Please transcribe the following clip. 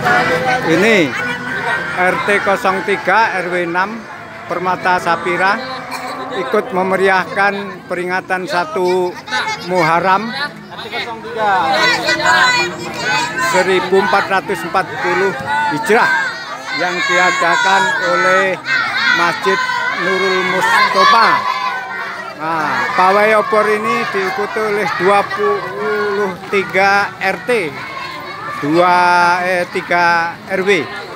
Ini RT 03 RW 6 Permata Sapira ikut memeriahkan peringatan 1 Muharram 1440 Hijrah yang diadakan oleh Masjid Nurul Mustofa. Nah, pawai obor ini diikuti oleh 23 RT, 3 RW.